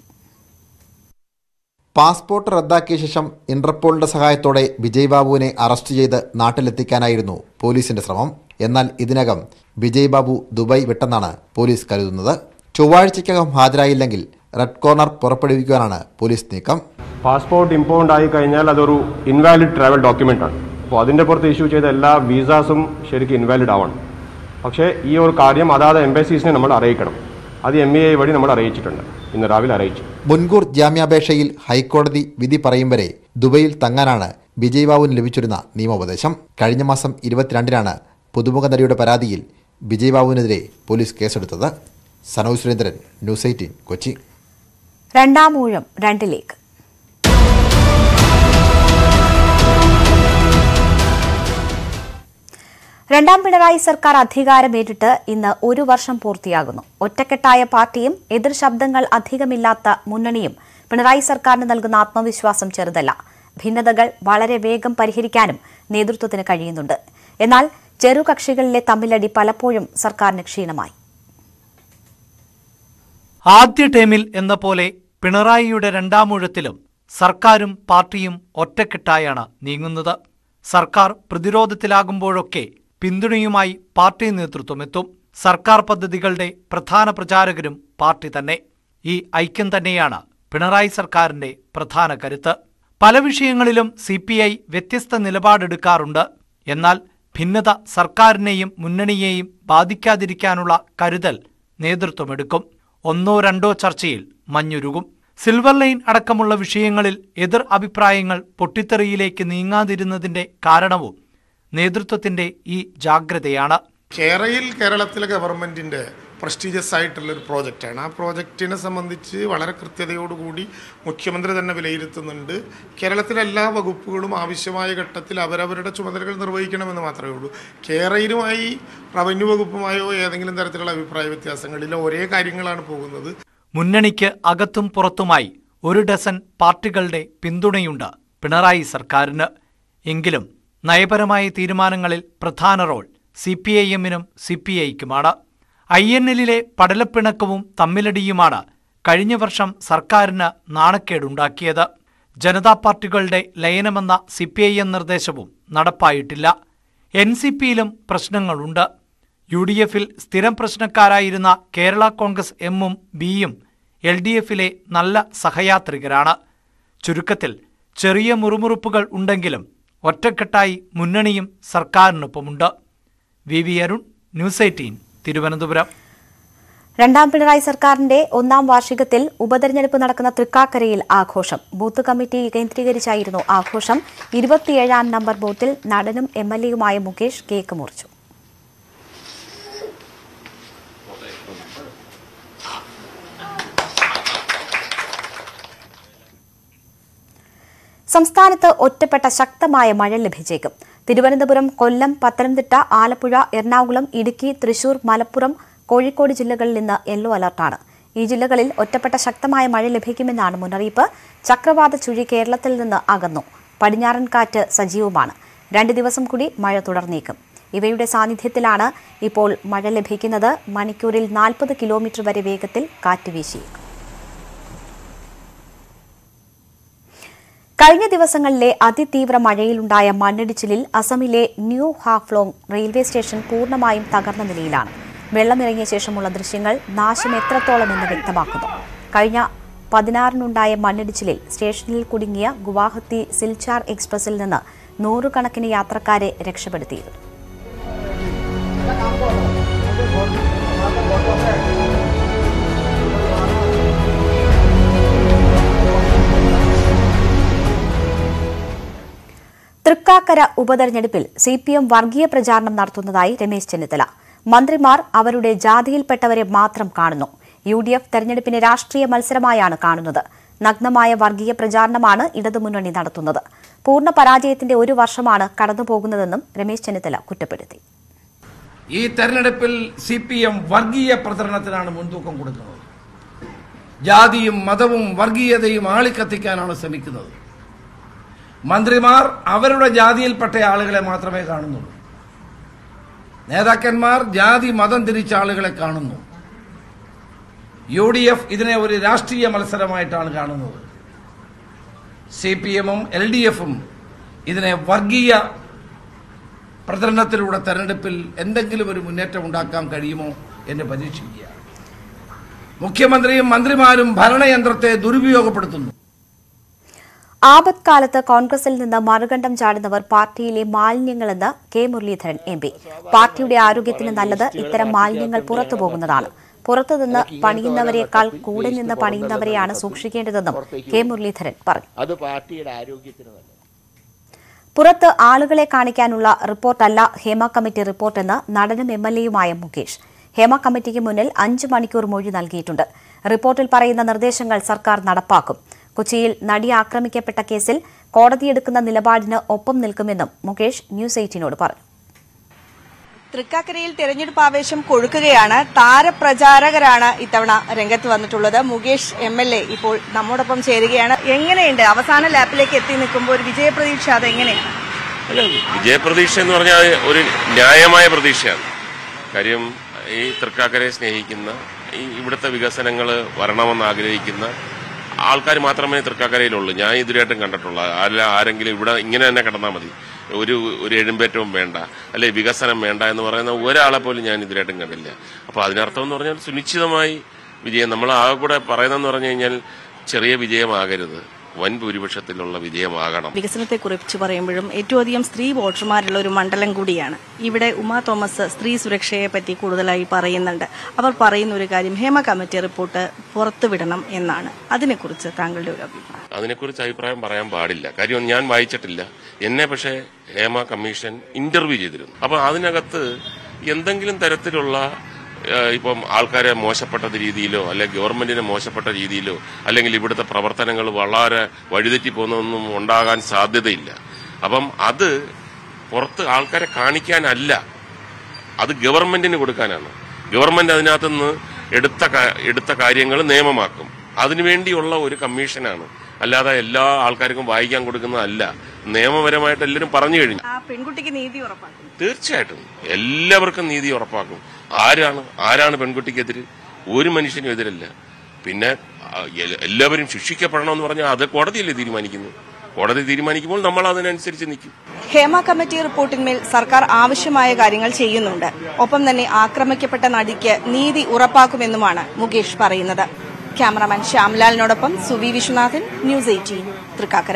പാസ്പോർട്ട് റദ്ദാക്കിയ ശേഷം ഇന്റർപോളിന്റെ സഹായത്തോടെ വിജയ് ബാബുവിനെ അറസ്റ്റ് ചെയ്ത് നാട്ടിലെത്തിക്കാനായിരുന്നു പോലീസിന്റെ ശ്രമം. എന്നാൽ ഇതിനകം വിജയ് ബാബു ദുബായ് വിട്ടെന്നാണ് പോലീസ് കരുതുന്നത്. ചൊവ്വാഴ്ചയ്ക്കകം ഹാജരായില്ലെങ്കിൽ റെഡ് കോർണർ പുറപ്പെടുവിക്കുവാനാണ് പോലീസ് നീക്കം. പാസ്പോർട്ട് ഇമ്പോണ്ട് ആയി കഴിഞ്ഞാൽ അതൊരു ഇൻവാലിഡ് ട്രാവൽ ഡോക്യുമെന്റ് ആണ്. അപ്പോൾ അതിൻ്റെ പുറത്ത് ഇഷ്യൂ ചെയ്ത എല്ലാ വീസാസും ശരിക്കും ഇൻവാലിഡ് ആവണം. പക്ഷേ ഈ ഒരു കാര്യം അതാത് എംബസീസിനെ നമ്മൾ അറിയിക്കണം. അത് MEA വഴി നമ്മൾ അറിയിച്ചിട്ടുണ്ട്. ഇന്ന് രാവിലെ അറിയിച്ചു. മുൻകൂർ ജാമ്യാപേക്ഷയിൽ ഹൈക്കോടതി വിധി പറയും വരെ ദുബൈയിൽ തങ്ങാനാണ് വിജയ് ബാബുവിന് ലഭിച്ചിരുന്ന നിയമോപദേശം. കഴിഞ്ഞ മാസം 22-നാണ് പുതുമുഖ നടിയുടെ പരാതിയിൽ വിജയ് ബാബുവിനെതിരെ പോലീസ് കേസെടുത്തത്. സനോജ് സുരേന്ദ്രൻ, ന്യൂസ് 18 കൊച്ചി. രണ്ടാം ഊഴം 2ലേക്ക്. രണ്ടാം പിണറായി സർക്കാർ അധികാരമേറ്റിട്ട് ഇന്ന് 1 വർഷം പൂർത്തിയാകുന്നു. ഒറ്റക്കെട്ടായ പാർട്ടിയും എതിർ ശബ്ദങ്ങൾ അധികമില്ലാത്ത മുന്നണിയും പിണറായി സർക്കാരിന് നൽകുന്ന ആത്മവിശ്വാസം ചെറുതല്ല. ഭിന്നതകൾ വളരെ വേഗം പരിഹരിക്കാനും നേതൃത്വത്തിന് കഴിയുന്നുണ്ട്. എന്നാൽ ചെറുകക്ഷികളിലെ തമ്മിലടി പലപ്പോഴും സർക്കാരിന് ക്ഷീണമായി. ആദ്യ ടേമിൽ എന്ന പോലെ പിണറായിയുടെ രണ്ടാമൂഴത്തിലും സർക്കാരും പാർട്ടിയും ഒറ്റക്കെട്ടായാണ് നീങ്ങുന്നത്. സർക്കാർ പ്രതിരോധത്തിലാകുമ്പോഴൊക്കെ പിന്തുണയുമായി പാർട്ടി നേതൃത്വമെത്തും. സർക്കാർ പദ്ധതികളുടെ പ്രധാന പ്രചാരകരും പാർട്ടി തന്നെ. ഈ ഐക്യം തന്നെയാണ് പിണറായി സർക്കാരിന്റെ പ്രധാന കരുത്ത്. പല വിഷയങ്ങളിലും CPI വ്യത്യസ്ത നിലപാടെടുക്കാറുണ്ട്. എന്നാൽ ഭിന്നത സർക്കാരിനെയും മുന്നണിയെയും ബാധിക്കാതിരിക്കാനുള്ള കരുതൽ നേതൃത്വമെടുക്കും. 1-2 ചർച്ചയിൽ മഞ്ഞുരുകും. സിൽവർ ലൈൻ അടക്കമുള്ള വിഷയങ്ങളിൽ എതിർ അഭിപ്രായങ്ങൾ പൊട്ടിത്തെറിയിലേക്ക് നീങ്ങാതിരുന്നതിന്റെ കാരണവും നേതൃത്വത്തിന്റെ ഈ ജാഗ്രതയാണ്. കേരളത്തിലെ ഗവൺമെന്റിന്റെ പ്രസ്റ്റീജിയസ് ആയിട്ടുള്ളൊരു പ്രോജക്റ്റാണ്. ആ പ്രോജക്റ്റിനെ സംബന്ധിച്ച് വളരെ കൃത്യതയോടുകൂടി മുഖ്യമന്ത്രി തന്നെ വിലയിരുത്തുന്നുണ്ട്. കേരളത്തിലെ എല്ലാ വകുപ്പുകളും ആവശ്യമായ ഘട്ടത്തിൽ അവരവരുടെ ചുമതലകൾ നിർവഹിക്കണമെന്ന് മാത്രമേ ഉള്ളൂ. കേരളയുമായി റവന്യൂ വകുപ്പുമായോ ഏതെങ്കിലും തരത്തിലുള്ള അഭിപ്രായ വ്യത്യാസങ്ങളിലോ ഒരേ കാര്യങ്ങളാണ് പോകുന്നത്. മുന്നണിക്ക് അകത്തും പുറത്തുമായി 1 ഡസൻ പാർട്ടികളുടെ പിന്തുണയുണ്ട് പിണറായി സർക്കാരിന്. എങ്കിലും നയപരമായ തീരുമാനങ്ങളിൽ പ്രധാന റോൾ CPIM-നും CPI-ക്കുമാണ്. INL-ലെ പടലപ്പിണക്കവും തമ്മിലടിയുമാണ് കഴിഞ്ഞ വർഷം സർക്കാരിന് നാണക്കേടുണ്ടാക്കിയത്. ജനതാ പാർട്ടികളുടെ ലയനമെന്ന CPIM നിർദ്ദേശവും നടപ്പായിട്ടില്ല. NCP-യിലും പ്രശ്നങ്ങളുണ്ട്. UDF-ൽ സ്ഥിരം പ്രശ്നക്കാരായിരുന്ന കേരള കോൺഗ്രസ് M-ഉം B-യും LDF-ലെ നല്ല സഹയാത്രികരാണ്. ചുരുക്കത്തിൽ ചെറിയ മുറുമുറുപ്പുകൾ ഉണ്ടെങ്കിലും ഒറ്റക്കെട്ടായി മുന്നണിയും സർക്കാരിനൊപ്പമുണ്ട്. VV Arun, news 18 Thiruvananthapuram. രണ്ടാം പിണറായി സർക്കാരിന്റെ 1ാം വാർഷികത്തിൽ ഉപതെരഞ്ഞെടുപ്പ് നടക്കുന്ന തൃക്കാക്കരയിൽ ആഘോഷം. ബൂത്ത് കമ്മിറ്റി കേന്ദ്രീകരിച്ചായിരുന്നു ആഘോഷം. 27-ാം നമ്പർ ബൂത്തിൽ നടനും MLA-യുമായ മുകേഷ് കേക്ക് മുറിച്ചു. സംസ്ഥാനത്ത് ഒറ്റപ്പെട്ട ശക്തമായ മഴ ലഭിച്ചേക്കും. തിരുവനന്തപുരം, കൊല്ലം, പത്തനംതിട്ട, ആലപ്പുഴ, എറണാകുളം, ഇടുക്കി, തൃശൂർ, മലപ്പുറം, കോഴിക്കോട് ജില്ലകളിൽ ഇന്ന് യെല്ലോ അലർട്ടാണ്. ഈ ജില്ലകളിൽ ഒറ്റപ്പെട്ട ശക്തമായ മഴ ലഭിക്കുമെന്നാണ് മുന്നറിയിപ്പ്. ചക്രവാത ചുഴി കേരളത്തിൽ നിന്ന് അകന്നു. പടിഞ്ഞാറൻ കാറ്റ് സജീവമാണ്. 2 ദിവസം കൂടി മഴ തുടർന്നേക്കും. ഇവയുടെ സാന്നിധ്യത്തിലാണ് ഇപ്പോൾ മഴ ലഭിക്കുന്നത്. മണിക്കൂറിൽ 40 കിലോമീറ്റർ വരെ വേഗത്തിൽ കാറ്റ് വീശിയേക്കും. കഴിഞ്ഞ ദിവസങ്ങളിലെ അതിതീവ്ര മഴയിലുണ്ടായ മണ്ണിടിച്ചിലിൽ അസമിലെ ന്യൂ ഹാഫ്ലോങ് റെയിൽവേ സ്റ്റേഷൻ പൂർണ്ണമായും തകർന്ന നിലയിലാണ്. വെള്ളമിറങ്ങിയ ശേഷമുള്ള ദൃശ്യങ്ങൾ നാശം എത്രത്തോളമെന്ന് വ്യക്തമാക്കുന്നു. കഴിഞ്ഞ 16-നുണ്ടായ മണ്ണിടിച്ചിലിൽ സ്റ്റേഷനിൽ കുടുങ്ങിയ ഗുവാഹത്തി സിൽച്ചാർ എക്സ്പ്രസിൽ നിന്ന് 100 കണക്കിന് യാത്രക്കാരെ രക്ഷപ്പെടുത്തിയിരുന്നു. തൃക്കാക്കര ഉപതെരഞ്ഞെടുപ്പിൽ CPM വർഗീയ പ്രചാരണം നടത്തുന്നതായി രമേശ് ചെന്നിത്തല. മന്ത്രിമാർ അവരുടെ ജാതിയിൽപ്പെട്ടവരെ മാത്രം കാണുന്നു. UDF തെരഞ്ഞെടുപ്പിനെ രാഷ്ട്രീയ മത്സരമായാണ് കാണുന്നത്. നഗ്നമായ വർഗീയ പ്രചാരണമാണ് ഇടതുമുന്നണി നടത്തുന്നത്. പൂർണ്ണ പരാജയത്തിന്റെ 1 വർഷമാണ് കടന്നുപോകുന്നതെന്നും രമേശ് ചെന്നിത്തല കുറ്റപ്പെടുത്തി. ഈ തെരഞ്ഞെടുപ്പിൽ CPM വർഗീയ പ്രചരണത്തിനാണ് മുൻതൂക്കം കൊടുക്കുന്നത്. ജാതിയും മതവും വർഗീയതയും ആളിക്കത്തിക്കാനാണ് ശ്രമിക്കുന്നത്. മന്ത്രിമാർ അവരുടെ ജാതിയിൽപ്പെട്ട ആളുകളെ മാത്രമേ കാണുന്നുള്ളൂ. നേതാക്കന്മാർ ജാതി മതം തിരിച്ച ആളുകളെ കാണുന്നു. UDF ഇതിനെ ഒരു രാഷ്ട്രീയ മത്സരമായിട്ടാണ് കാണുന്നത്. CPM-ഉം LDF-ഉം ഇതിനെ വർഗീയ പ്രചരണത്തിലൂടെ തെരഞ്ഞെടുപ്പിൽ എന്തെങ്കിലും ഒരു മുന്നേറ്റം ഉണ്ടാക്കാൻ കഴിയുമോ എന്ന് പരീക്ഷിക്കുക. മുഖ്യമന്ത്രിയും മന്ത്രിമാരും ഭരണയന്ത്രത്തെ ദുരുപയോഗപ്പെടുത്തുന്നു. ആപത്കാലത്ത് കോൺഗ്രസിൽ നിന്ന് മറുകണ്ഠം ചാടുന്നവർ പാർട്ടിയിലെ മാലിന്യങ്ങളെന്ന് കെ മുരളീധരൻ MP. പാർട്ടിയുടെ ആരോഗ്യത്തിന് നല്ലത് ഇത്തരം മാലിന്യങ്ങൾ പുറത്തുപോകുന്നതാണ്. പുറത്തുനിന്ന് പണിയുന്നവരെക്കാൾ കൂടെ നിന്ന് പണിയുന്നവരെയാണ് സൂക്ഷിക്കേണ്ടതെന്നും കെ മുരളീധരൻ പറഞ്ഞു. അത് പാർട്ടിയുടെ ആരോഗ്യത്തിന് നല്ലത്. പുറത്ത് ആളുകളെ കാണിക്കാനുള്ള റിപ്പോർട്ടല്ല ഹേമ കമ്മിറ്റി റിപ്പോർട്ടെന്ന് നടനും MLA-യുമായ മുകേഷ്. ഹേമ കമ്മിറ്റിക്ക് മുന്നിൽ 5 മണിക്കൂർ മൊഴി നൽകിയിട്ടുണ്ട്. റിപ്പോർട്ടിൽ പറയുന്ന നിർദ്ദേശങ്ങൾ സർക്കാർ നടപ്പാക്കും. കൊച്ചിയിൽ നടി ആക്രമിക്കപ്പെട്ട കേസിൽ കോടതിയെടുക്കുന്ന നിലപാടിന് ഒപ്പം നിൽക്കുമെന്നും മുകേഷ് ന്യൂസ് 18നോട് പറഞ്ഞു. തൃക്കാക്കരയിൽ തെരഞ്ഞെടുപ്പ് ആവേശം കൊഴുക്കുകയാണ്. താരപ്രചാരകരാണ് ഇത്തവണ രംഗത്ത് വന്നിട്ടുള്ളത്. മുകേഷ് MLA ഇപ്പോൾ നമ്മോടൊപ്പം ചേരുകയാണ്. എങ്ങനെയുണ്ട് അവസാന ലാപ്പിലേക്ക് എത്തി നിൽക്കുമ്പോൾ ഒരു വിജയപ്രതീക്ഷ? അതെങ്ങനെയാണ്? വിജയപ്രതീക്ഷ എന്ന് പറഞ്ഞാൽ ഒരു ന്യായമായ പ്രതീക്ഷയാണ്. കാര്യം ഈ തൃക്കാക്കരയെ സ്നേഹിക്കുന്ന, ഈ ഇവിടുത്തെ വികസനങ്ങൾ വരണമെന്ന് ആഗ്രഹിക്കുന്ന ആൾക്കാർ മാത്രമേ തൃക്കാക്കരയിലുള്ളൂ. ഞാൻ ഇതുവരെയായിട്ടും കണ്ടിട്ടുള്ള ആരെങ്കിലും ഇവിടെ ഇങ്ങനെ തന്നെ കിടന്നാൽ മതി, ഒരു എഴുമ്പേറ്റവും വേണ്ട, അല്ലെ വികസനം വേണ്ട എന്ന് പറയുന്ന ഒരാളെ പോലും ഞാൻ ഇതുവരെയായിട്ടും കണ്ടില്ല. അപ്പോൾ അതിനർത്ഥം എന്ന് പറഞ്ഞാൽ സുനിശ്ചിതമായി വിജയം. നമ്മൾ ആകെ കൂടെ പറയുന്നതെന്ന് പറഞ്ഞു കഴിഞ്ഞാൽ ചെറിയ വിജയമാകരുത്, വൻ ഭൂരിപക്ഷത്തിലുള്ള വിജയമാകണം. വികസനത്തെക്കുറിച്ച് പറയുമ്പോഴും ഏറ്റവും അധികം സ്ത്രീ വോട്ടർമാരുള്ള ഒരു മണ്ഡലം കൂടിയാണ്. ഇവിടെ ഉമാ തോമസ് സ്ത്രീ സുരക്ഷയെ പറ്റി കൂടുതലായി പറയുന്നുണ്ട്. അവർ പറയുന്ന ഒരു കാര്യം ഹേമ കമ്മിറ്റി റിപ്പോർട്ട് പുറത്തുവിടണം എന്നാണ്. അതിനെക്കുറിച്ച് താങ്കളുടെ ഒരു അഭിപ്രായം? അതിനെക്കുറിച്ച് അഭിപ്രായം പറയാൻ പാടില്ല. കാര്യം ഞാൻ വായിച്ചിട്ടില്ല. എന്നെ പക്ഷേ ഹേമ കമ്മീഷൻ ഇന്റർവ്യൂ ചെയ്തിരുന്നു. അപ്പോൾ അതിനകത്ത് എന്തെങ്കിലും തരത്തിലുള്ള ഇപ്പം ആൾക്കാരെ മോശപ്പെട്ട രീതിയിലോ അല്ലെങ്കിൽ ഗവൺമെന്റിനെ മോശപ്പെട്ട രീതിയിലോ അല്ലെങ്കിൽ ഇവിടുത്തെ പ്രവർത്തനങ്ങൾ വളരെ വഴിതെറ്റി പോകുന്നതൊന്നും ഉണ്ടാകാൻ സാധ്യതയില്ല. അപ്പം അത് പുറത്ത് ആൾക്കാരെ കാണിക്കാനല്ല, അത് ഗവൺമെന്റിന് കൊടുക്കാനാണ്. ഗവൺമെന്റ് അതിനകത്തുനിന്ന് എടുത്ത കാര്യങ്ങൾ നിയമമാക്കും. അതിനുവേണ്ടിയുള്ള ഒരു കമ്മീഷനാണ്, അല്ലാതെ എല്ലാ ആൾക്കാർക്കും വായിക്കാൻ കൊടുക്കുന്നതല്ല. നിയമപരമായിട്ട് എല്ലാവരും പറഞ്ഞു കഴിഞ്ഞു. പെൺകുട്ടിക്ക് നീതി ഉറപ്പാക്കും. തീർച്ചയായിട്ടും എല്ലാവർക്കും നീതി ഉറപ്പാക്കും. ആരാണ് പെൺകുട്ടിക്കെതിര്? ഒരു മനുഷ്യനും എതിരല്ല. പിന്നെ എല്ലാവരും ശിക്ഷിക്കപ്പെടണമെന്ന് പറഞ്ഞാൽ അത് കോടതിയല്ലേ തീരുമാനിക്കുന്നത്. കോടതി തീരുമാനിക്കുമ്പോൾ നമ്മൾ അതിനനുസരിച്ച് നിൽക്കും. ഹേമ കമ്മിറ്റി റിപ്പോർട്ടിന്മേൽ സർക്കാർ ആവശ്യമായ കാര്യങ്ങൾ ചെയ്യുന്നുണ്ട്. ഒപ്പം തന്നെ ആക്രമിക്കപ്പെട്ട നടിക്ക് നീതി ഉറപ്പാക്കുമെന്നുമാണ് മുകേഷ് പറയുന്നത്. ക്യാമറാമാൻ ശ്യാംലാലിനോടൊപ്പം Suvi Viswanathan, news 18 Thrikkakara.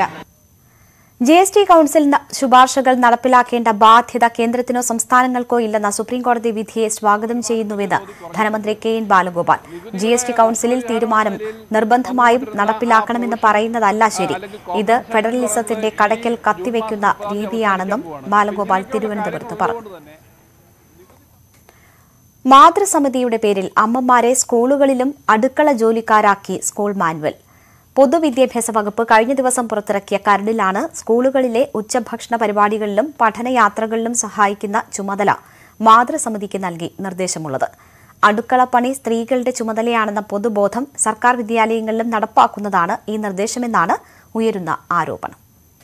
GST council ശുപാർശകൾ നടപ്പിലാക്കേണ്ട ബാധ്യത കേന്ദ്രത്തിനോ സംസ്ഥാനങ്ങൾക്കോ ഇല്ലെന്ന സുപ്രീംകോടതി വിധിയെ സ്വാഗതം ചെയ്യുന്നുവെന്ന് ധനമന്ത്രി KN ബാലഗോപാൽ. GST കൌൺസിലിൽ തീരുമാനം നിർബന്ധമായും നടപ്പിലാക്കണമെന്ന് പറയുന്നതല്ല ശരി. ഇത് ഫെഡറലിസത്തിന്റെ കടയ്ക്കൽ കത്തിവെക്കുന്ന രീതിയാണെന്നും ബാലഗോപാൽ തിരുവനന്തപുരത്ത് പറഞ്ഞു. മാതൃസമിതിയുടെ പേരിൽ അമ്മമാരെ സ്കൂളുകളിലും അടുക്കള ജോലിക്കാരാക്കി സ്കൂൾ മാനുവൽ. പൊതുവിദ്യാഭ്യാസ വകുപ്പ് കഴിഞ്ഞ ദിവസം പുറത്തിറക്കിയ കരടിലാണ് സ്കൂളുകളിലെ ഉച്ചഭക്ഷണ പരിപാടികളിലും പഠനയാത്രകളിലും സഹായിക്കുന്ന ചുമതല മാതൃസമിതിക്ക് നൽകി നിർദ്ദേശമുള്ളത്. അടുക്കളപ്പണി സ്ത്രീകളുടെ ചുമതലയാണെന്ന പൊതുബോധം സർക്കാർ വിദ്യാലയങ്ങളിലും നടപ്പാക്കുന്നതാണ് ഈ നിർദ്ദേശമെന്നാണ് ഉയരുന്ന ആരോപണം.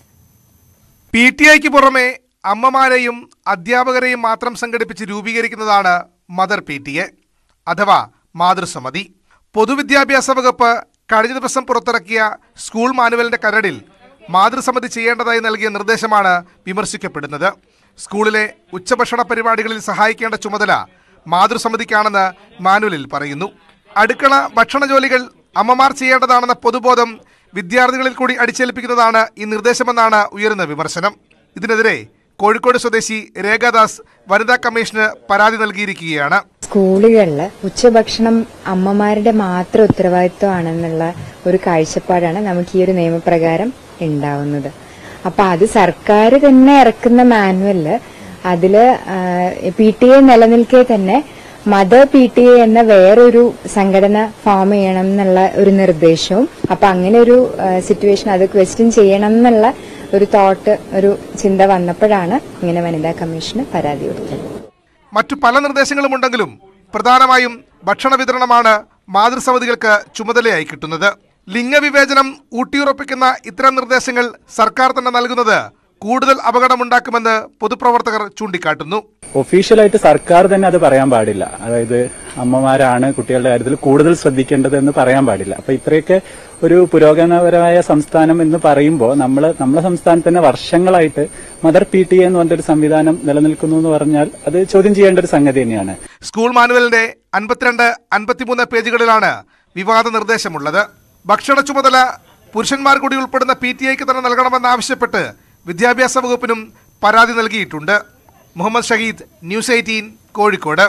PTIക്ക് പുറമെ അമ്മമാരെയും അധ്യാപകരെയും മാത്രം സംഘടിപ്പിച്ച് രൂപീകരിക്കുന്നതാണ് മദർ PTA അഥവാ മാതൃസമിതി. പൊതുവിദ്യാഭ്യാസ വകുപ്പ് കഴിഞ്ഞ ദിവസം പുറത്തിറക്കിയ സ്കൂൾ മാനുവലിന്റെ കരടിൽ മാതൃസമിതി ചെയ്യേണ്ടതായി നൽകിയ നിർദ്ദേശമാണ് വിമർശിക്കപ്പെടുന്നത്. സ്കൂളിലെ ഉച്ചഭക്ഷണ പരിപാടികളിൽ സഹായിക്കേണ്ട ചുമതല മാതൃസമിതിക്കാണെന്ന് മാനുവലിൽ പറയുന്നു. അടുക്കള ഭക്ഷണ ജോലികൾ അമ്മമാർ ചെയ്യേണ്ടതാണെന്ന പൊതുബോധം വിദ്യാർത്ഥികളിൽ കൂടി അടിച്ചേൽപ്പിക്കുന്നതാണ് ഈ നിർദ്ദേശമെന്നാണ് ഉയരുന്ന വിമർശനം. ഇതിനെതിരെ കോഴിക്കോട് സ്വദേശി രേഖാദാസ് വനിതാ കമ്മീഷന് പരാതി നൽകിയിരിക്കുകയാണ്. സ്കൂളുകളിൽ ഉച്ചഭക്ഷണം അമ്മമാരുടെ മാത്രം ഉത്തരവാദിത്വമാണെന്നുള്ള ഒരു കാഴ്ചപ്പാടാണ് നമുക്ക് ഈ ഒരു നിയമപ്രകാരം ഉണ്ടാവുന്നത്. അപ്പൊ അത് സർക്കാർ തന്നെ ഇറക്കുന്ന മാനുവലില് അതില് PTA നിലനിൽക്കെ തന്നെ മദർ PTA എന്ന വേറൊരു സംഘടന ഫോം ചെയ്യണം എന്നുള്ള ഒരു നിർദ്ദേശവും, അപ്പൊ അങ്ങനെ ഒരു സിറ്റുവേഷൻ അത് ക്വസ്റ്റ്യൻ ചെയ്യണം എന്നുള്ള ഒരു തോട്ട്, ഒരു ചിന്ത വന്നപ്പോഴാണ് ഇങ്ങനെ വനിതാ കമ്മീഷന് പരാതി കൊടുത്തത്. മറ്റു പല നിർദ്ദേശങ്ങളുമുണ്ടെങ്കിലും പ്രധാനമായും ഭക്ഷണ വിതരണമാണ് മാതൃസമിതികൾക്ക് ചുമതലയായി കിട്ടുന്നത്. ലിംഗവിവേചനം ഊട്ടിയുറപ്പിക്കുന്ന ഇത്തരം നിർദ്ദേശങ്ങൾ സർക്കാർ തന്നെ നൽകുന്നത് കൂടുതൽ അപകടമുണ്ടാക്കുമെന്ന് പൊതുപ്രവർത്തകർ ചൂണ്ടിക്കാട്ടുന്നു. ഒഫീഷ്യലായിട്ട് സർക്കാർ തന്നെ അത് പറയാൻ പാടില്ല. അതായത് അമ്മമാരാണ് കുട്ടികളുടെ കാര്യത്തിൽ കൂടുതൽ ശ്രദ്ധിക്കേണ്ടത് എന്ന് പറയാൻ പാടില്ല. അപ്പൊ ഇത്രയൊക്കെ ഒരു പുരോഗമനപരമായ സംസ്ഥാനം എന്ന് പറയുമ്പോൾ നമ്മളെ സംസ്ഥാനത്ത് തന്നെ വർഷങ്ങളായിട്ട് മദർ PTA എന്ന് പറഞ്ഞൊരു സംവിധാനം നിലനിൽക്കുന്നു എന്ന് പറഞ്ഞാൽ അത് ചോദ്യം ചെയ്യേണ്ട ഒരു സംഗതി തന്നെയാണ്. സ്കൂൾ മാനുവലിന്റെ 52-53 പേജുകളിലാണ് വിവാദ നിർദ്ദേശമുള്ളത്. ഭക്ഷണ ചുമതല പുരുഷന്മാർ കൂടി ഉൾപ്പെടുന്ന PTIക്ക് തന്നെ നൽകണമെന്നാവശ്യപ്പെട്ട് വിദ്യാഭ്യാസ വകുപ്പിനും പരാതി നൽകിയിട്ടുണ്ട്. Muhammad Shaheed, news 18, Kozhikode.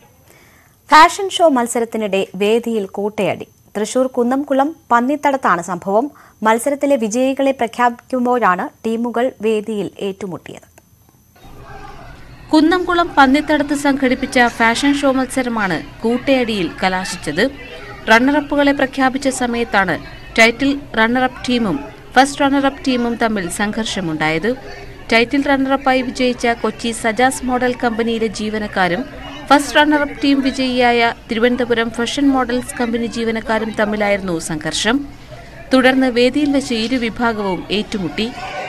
Fashion show മത്സരത്തിനിടെ വേദിയിൽ കൂട്ടയടി. തൃശൂർ കുന്നംകുളം പന്നിത്തടത്താണ് സംഭവം. മത്സരത്തിലെ വിജയികളെ പ്രഖ്യാപിക്കുമ്പോഴാണ് ടീമുകൾ വേദിയിൽ ഏറ്റുമുട്ടിയത്. കുന്നംകുളം പന്നിത്തടത്ത് സംഘടിപ്പിച്ച ഫാഷൻ ഷോ മത്സരമാണ് കൂട്ടയടിയിൽ കലാശിച്ചത്. റണ്ണറപ്പുകളെ പ്രഖ്യാപിച്ച സമയത്താണ് ടൈറ്റിൽ റണ്ണറപ്പ് ടീമും ഫസ്റ്റ് റണ്ണറപ്പ് ടീമും തമ്മിൽ സംഘർഷമുണ്ടായത്. ടൈറ്റിൽ റണ്ണറപ്പായി വിജയിച്ച കൊച്ചി സജാസ് മോഡൽ കമ്പനിയിലെ ജീവനക്കാരും ഫസ്റ്റ് റണ്ണറപ്പ് ടീം വിജയിയായ തിരുവനന്തപുരം ഫാഷൻ മോഡൽസ് കമ്പനി ജീവനക്കാരും തമ്മിലായിരുന്നു സംഘർഷം. തുടർന്ന് വേദിയിൽ വെച്ച് ഇരുവിഭാഗവും ഏറ്റുമുട്ടി.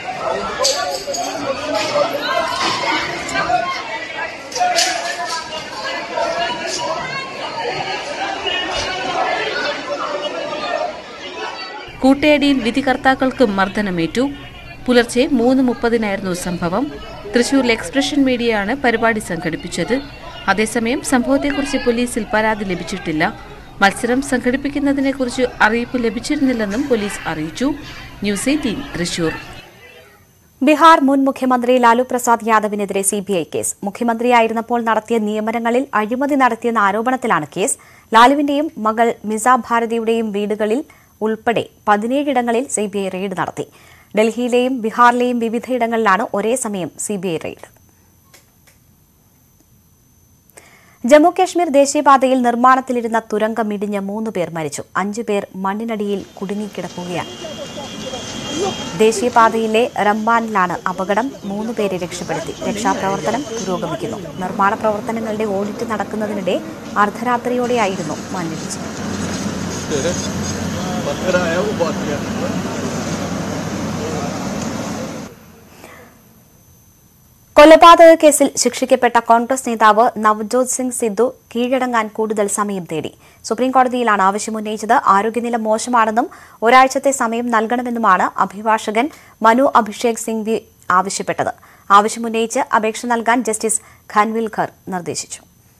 കൂട്ടയടിയിൽ വിധികർത്താക്കൾക്കും മർദ്ദനമേറ്റു. പുലർച്ചെ 3:30 സംഭവം. തൃശൂരിലെ എക്സ്പ്രഷൻ മീഡിയയാണ് പരിപാടി സംഘടിപ്പിച്ചത്. അതേസമയം സംഭവത്തെക്കുറിച്ച് പോലീസിൽ പരാതി ലഭിച്ചിട്ടില്ല. മത്സരം സംഘടിപ്പിക്കുന്നതിനെക്കുറിച്ച് അറിയിപ്പ് ലഭിച്ചിരുന്നില്ലെന്നും പോലീസ് അറിയിച്ചു. ന്യൂസ് 18 തൃശൂർ. ബീഹാർ മുൻ മുഖ്യമന്ത്രി ലാലു പ്രസാദ് യാദവിനെതിരെ CBI കേസ്. മുഖ്യമന്ത്രിയായിരുന്നപ്പോൾ നടത്തിയ നിയമനങ്ങളിൽ അഴിമതി നടത്തിയെന്ന ആരോപണത്തിലാണ് കേസ്. ലാലുവിന്റെയും മകൾ മിസ ഭാരതിയുടെയും വീടുകളിൽ ഉൾപ്പെടെ 17 ഇടങ്ങളിൽ CBI റെയ്ഡ് നടത്തി. ഡൽഹിയിലെയും ബീഹാറിലെയും വിവിധയിടങ്ങളിലാണ് ഒരേ സമയം CBI റെയ്ഡ്. ജമ്മുകശ്മീർ ദേശീയപാതയിൽ നിർമ്മാണത്തിലിരുന്ന തുരങ്കം ഇടിഞ്ഞ് 3 പേർ മരിച്ചു. 5 പേർ മണ്ണിനടിയിൽ കുടുങ്ങിക്കിടക്കുകയാണ്. ദേശീയപാതയിലെ റംബാനിലാണ് അപകടം. 3 പേരെ രക്ഷപ്പെടുത്തി. രക്ഷാപ്രവർത്തനം പുരോഗമിക്കുന്നു. നിർമ്മാണ പ്രവർത്തനങ്ങളുടെ ഓഡിറ്റ് നടക്കുന്നതിനിടെ അർദ്ധരാത്രിയോടെയായിരുന്നു മണ്ണിടിച്ചിൽ. കൊലപാതക കേസിൽ ശിക്ഷിക്കപ്പെട്ട കോൺഗ്രസ് നേതാവ് നവ്ജോത് സിംഗ് സിദ്ധു കീഴടങ്ങാൻ കൂടുതൽ സമയം തേടി. സുപ്രീംകോടതിയിലാണ് ആവശ്യമുന്നയിച്ചത്. ആരോഗ്യനില മോശമാണെന്നും ഒരാഴ്ചത്തെ സമയം നൽകണമെന്നുമാണ് അഭിഭാഷകൻ മനു അഭിഷേക് സിംഗ്വി ആവശ്യപ്പെട്ടത്. ആവശ്യമുന്നയിച്ച് അപേക്ഷ നൽകാൻ ജസ്റ്റിസ് ഖൻവിൽക്കർ നിർദ്ദേശിച്ചു.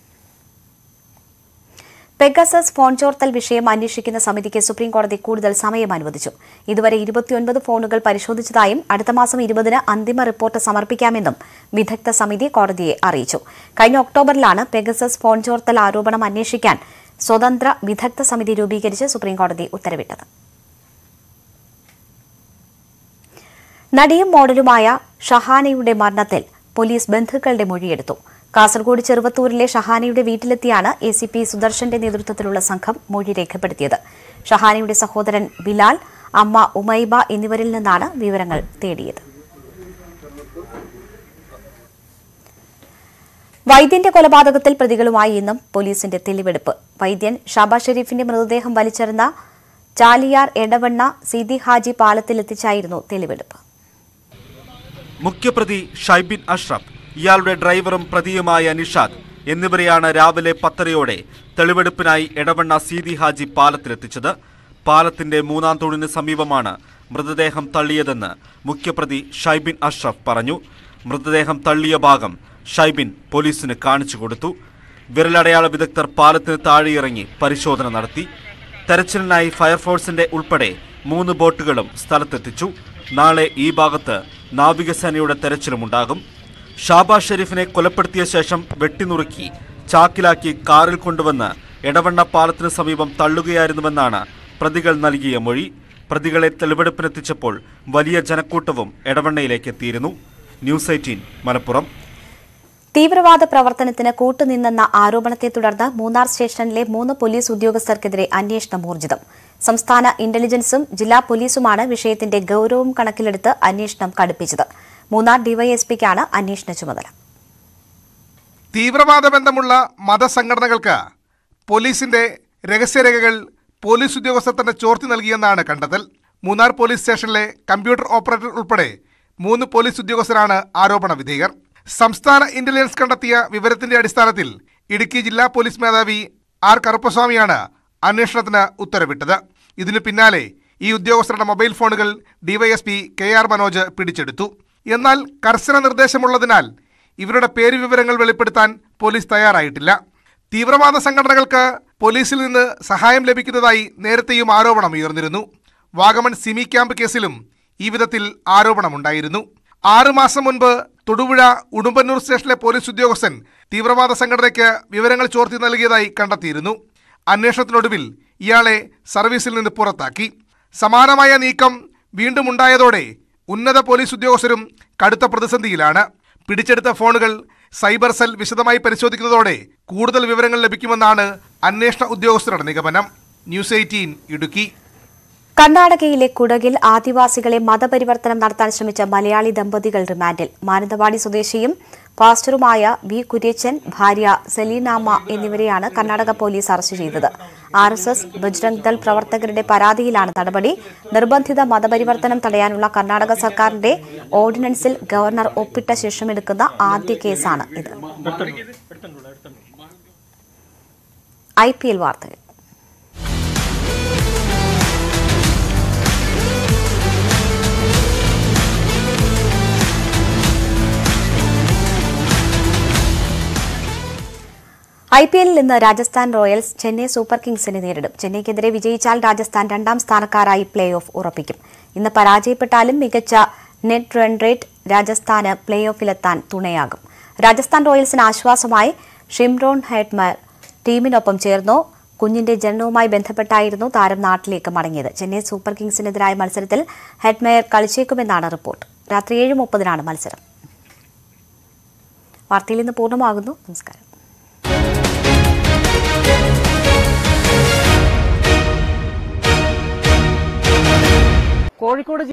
പെഗസസ് ഫോൺ ചോർത്തൽ വിഷയം അന്വേഷിക്കുന്ന സമിതിക്ക് സുപ്രീംകോടതി കൂടുതൽ സമയം അനുവദിച്ചു. ഇതുവരെ 29 ഫോണുകൾ പരിശോധിച്ചതായും അടുത്ത മാസം 20-ന് അന്തിമ റിപ്പോർട്ട് സമർപ്പിക്കാമെന്നും വിദഗ്ധ സമിതി കോടതിയെ അറിയിച്ചു. കഴിഞ്ഞ ഒക്ടോബറിലാണ് പെഗസസ് ഫോൺ ചോർത്തൽ ആരോപണം അന്വേഷിക്കാൻ സ്വതന്ത്ര വിദഗ്ധ സമിതി രൂപീകരിച്ച് സുപ്രീംകോടതി ഉത്തരവിട്ടത്. നടിയും മോഡലുമായ ഷഹാനയുടെ മരണത്തിൽ പോലീസ് ബന്ധുക്കളുടെ മൊഴിയെടുത്തു. കാസർഗോഡ് ചെറുവത്തൂരിലെ ഷഹാനയുടെ വീട്ടിലെത്തിയാണ് ACP സുദർശന്റെ നേതൃത്വത്തിലുള്ള സംഘം മൊഴി രേഖപ്പെടുത്തിയത്. ഷഹാനയുടെ സഹോദരൻ ബിലാൽ, അമ്മ ഉമൈബ എന്നിവരിൽ നിന്നാണ് വിവരങ്ങൾ തേടിയത്. വൈദ്യന്റെ കൊലപാതകത്തിൽ പ്രതികളുമായി ഇന്നും പോലീസിന്റെ തെളിവെടുപ്പ്. വൈദ്യൻ ഷാബാസ് ഷെരീഫിന്റെ മൃതദേഹം വലിച്ചെറിഞ്ഞ ചാലിയാർ എടവണ്ണ സീതി ഹാജി പാലത്തിലെത്തിച്ചായിരുന്നു തെളിവെടുപ്പ്. മുഖ്യപ്രതി ഷൈബിൻ അഷ്റഫ്, ഇയാളുടെ ഡ്രൈവറും പ്രതിയുമായ നിഷാദ് എന്നിവരെയാണ് രാവിലെ 10:30 തെളിവെടുപ്പിനായി എടവണ്ണ സീതി ഹാജി പാലത്തിലെത്തിച്ചത്. പാലത്തിന്റെ 3-ാം തൂണിന് സമീപമാണ് മൃതദേഹം തള്ളിയതെന്ന് മുഖ്യപ്രതി ഷൈബിൻ അഷ്റഫ് പറഞ്ഞു. മൃതദേഹം തള്ളിയ ഭാഗം ഷൈബിൻ പോലീസിന് കാണിച്ചു കൊടുത്തു. വിരലടയാള വിദഗ്ധർ പാലത്തിന് താഴെയിറങ്ങി പരിശോധന നടത്തി. തെരച്ചിലിനായി ഫയർഫോഴ്സിന്റെ ഉൾപ്പെടെ 3 ബോട്ടുകളും സ്ഥലത്തെത്തിച്ചു. നാളെ ഈ ഭാഗത്ത് നാവികസേനയുടെ തെരച്ചിലുമുണ്ടാകും. ഷാബാസ് ഷെരീഫിനെ കൊലപ്പെടുത്തിയ ശേഷം വെട്ടിനുറുക്കി ചാക്കിലാക്കി കാറിൽ കൊണ്ടുവന്ന് എടവണ്ണ പാലത്തിന് സമീപം തള്ളുകയായിരുന്നുവെന്നാണ് പ്രതികൾ നൽകിയ മൊഴി. പ്രതികളെ തെളിവെടുപ്പിനെത്തിച്ചപ്പോൾ വലിയ ജനക്കൂട്ടവും എടവണ്ണയിലേക്ക് എത്തിയിരുന്നു. ന്യൂസ് 18 മലപ്പുറം. തീവ്രവാദ പ്രവർത്തനത്തിന് കൂട്ടുനിന്നെന്ന ആരോപണത്തെ തുടർന്ന് മൂന്നാർ സ്റ്റേഷനിലെ 3 പോലീസ് ഉദ്യോഗസ്ഥർക്കെതിരെ അന്വേഷണം ഊർജിതം. സംസ്ഥാന ഇന്റലിജൻസും ജില്ലാ പോലീസുമാണ് വിഷയത്തിന്റെ ഗൌരവം കണക്കിലെടുത്ത് അന്വേഷണം കടുപ്പിച്ചത്. മൂന്നാർ ഡിവൈഎസ്പിക്കാണ് അന്വേഷണ ചുമതല. തീവ്രവാദ ബന്ധമുള്ള മതസംഘടനകൾക്ക് പോലീസിന്റെ രഹസ്യരേഖകൾ പോലീസ് ഉദ്യോഗസ്ഥർ തന്നെ ചോർത്തി നൽകിയെന്നാണ് കണ്ടെത്തൽ. മൂന്നാർ പോലീസ് സ്റ്റേഷനിലെ കമ്പ്യൂട്ടർ ഓപ്പറേറ്റർ ഉൾപ്പെടെ 3 പോലീസ് ഉദ്യോഗസ്ഥരാണ് ആരോപണ വിധേയർ. സംസ്ഥാന ഇന്റലിജൻസ് കണ്ടെത്തിയ വിവരത്തിന്റെ അടിസ്ഥാനത്തിൽ ഇടുക്കി ജില്ലാ പോലീസ് മേധാവി ആർ കറുപ്പസ്വാമിയാണ് അന്വേഷണത്തിന് ഉത്തരവിട്ടത്. ഇതിനു പിന്നാലെ ഈ ഉദ്യോഗസ്ഥരുടെ മൊബൈൽ ഫോണുകൾ ഡിവൈഎസ്പി KR മനോജ് പിടിച്ചെടുത്തു. എന്നാൽ കർശന നിർദ്ദേശമുള്ളതിനാൽ ഇവരുടെ പേര് വിവരങ്ങൾ വെളിപ്പെടുത്താൻ പോലീസ് തയ്യാറായിട്ടില്ല. തീവ്രവാദ സംഘടനകൾക്ക് പോലീസിൽ നിന്ന് സഹായം ലഭിക്കുന്നതായി നേരത്തെയും ആരോപണം ഉയർന്നിരുന്നു. വാഗമൺ സിമി ക്യാമ്പ് കേസിലും ഈ വിധത്തിൽ ആരോപണമുണ്ടായിരുന്നു. 6 മാസം മുൻപ് തൊടുപുഴ ഉടുമ്പന്നൂർ സ്റ്റേഷനിലെ പോലീസ് ഉദ്യോഗസ്ഥൻ തീവ്രവാദ സംഘടനയ്ക്ക് വിവരങ്ങൾ ചോർത്തി നൽകിയതായി കണ്ടെത്തിയിരുന്നു. അന്വേഷണത്തിനൊടുവിൽ ഇയാളെ സർവീസിൽ നിന്ന് പുറത്താക്കി. സമാനമായ നീക്കം വീണ്ടും ഉണ്ടായതോടെ ഉന്നത പോലീസ് ഉദ്യോഗസ്ഥരും കടുത്ത പ്രതിസന്ധിയിലാണ്. പിടിച്ചെടുത്ത ഫോണുകൾ സൈബർ സെൽ വിശദമായി പരിശോധിക്കുന്നതോടെ കൂടുതൽ വിവരങ്ങൾ ലഭിക്കുമെന്നാണ് അന്വേഷണ ഉദ്യോഗസ്ഥരുടെ നിഗമനം. ന്യൂസ് 18 ഇടുക്കി. കർണാടകയിലെ കുടകിൽ ആദിവാസികളെ മതപരിവർത്തനം നടത്താൻ ശ്രമിച്ച മലയാളി ദമ്പതികൾ റിമാൻഡിൽ. മാനന്തവാടി സ്വദേശിയും പാസ്റ്ററുമായ വി കുര്യച്ചൻ, ഭാര്യ സെലീനാമ്മ എന്നിവരെയാണ് കർണാടക പോലീസ് അറസ്റ്റ് ചെയ്തത്. RSS ബജ്രംഗ് ദൾ പ്രവർത്തകരുടെ പരാതിയിലാണ് നടപടി. നിർബന്ധിത മതപരിവർത്തനം തടയാനുള്ള കർണാടക സർക്കാരിന്റെ ഓർഡിനൻസിൽ ഗവർണർ ഒപ്പിട്ട ശേഷം എടുക്കുന്ന ആദ്യ കേസാണ് ഇത്. IPL വാർത്തകൾ. IPLൽ ഇന്ന് രാജസ്ഥാൻ റോയൽസ് ചെന്നൈ സൂപ്പർ കിങ്സിനെ നേരിടും. ചെന്നൈക്കെതിരെ വിജയിച്ചാൽ രാജസ്ഥാൻ 2ാം സ്ഥാനക്കാരായി പ്ലേ ഓഫ് ഉറപ്പിക്കും. ഇന്ന് പരാജയപ്പെട്ടാലും മികച്ച നെറ്റ് റൺ റേറ്റ് രാജസ്ഥാന് പ്ലേ ഓഫിലെത്താൻ തുണയാകും. രാജസ്ഥാൻ റോയൽസിന് ആശ്വാസമായി ഷിംറോൺ ഹെറ്റ്മയർ ടീമിനൊപ്പം ചേർന്നു. കുഞ്ഞിന്റെ ജനനവുമായി ബന്ധപ്പെട്ടായിരുന്നു താരം നാട്ടിലേക്ക് മടങ്ങിയത്. ചെന്നൈ സൂപ്പർ കിങ്സിനെതിരായ മത്സരത്തിൽ ഹെറ്റ്മയർ കളിച്ചേക്കുമെന്നാണ് റിപ്പോർട്ട്. രാത്രി 7:30 മത്സരം. വാർത്തയിൽ ഇന്ന് പൂർണ്ണമാകുന്നു. നമസ്കാരം. കോഴിക്കോട്